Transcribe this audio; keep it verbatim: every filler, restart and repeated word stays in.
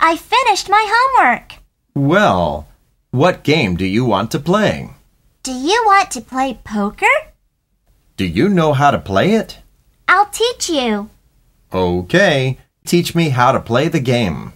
I finished my homework. Well, what game do you want to play? Do you want to play poker? Do you know how to play it? I'll teach you. Okay, teach me how to play the game.